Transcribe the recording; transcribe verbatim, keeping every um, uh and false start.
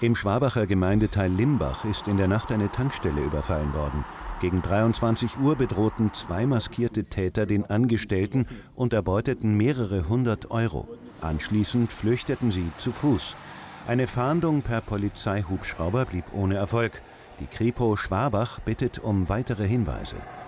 Im Schwabacher Gemeindeteil Limbach ist in der Nacht eine Tankstelle überfallen worden. Gegen dreiundzwanzig Uhr bedrohten zwei maskierte Täter den Angestellten und erbeuteten mehrere hundert Euro. Anschließend flüchteten sie zu Fuß. Eine Fahndung per Polizeihubschrauber blieb ohne Erfolg. Die Kripo Schwabach bittet um weitere Hinweise.